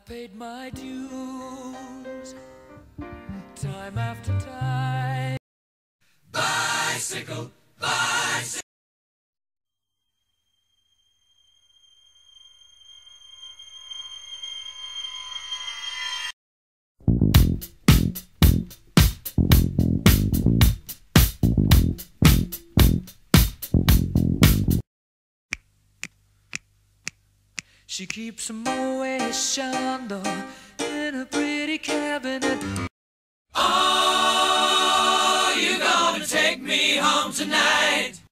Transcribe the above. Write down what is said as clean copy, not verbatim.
paid my dues, time after time. Bicycle, bicycle. She keeps a Moet Chandon in a pretty cabinet. Oh, you're gonna take me home tonight.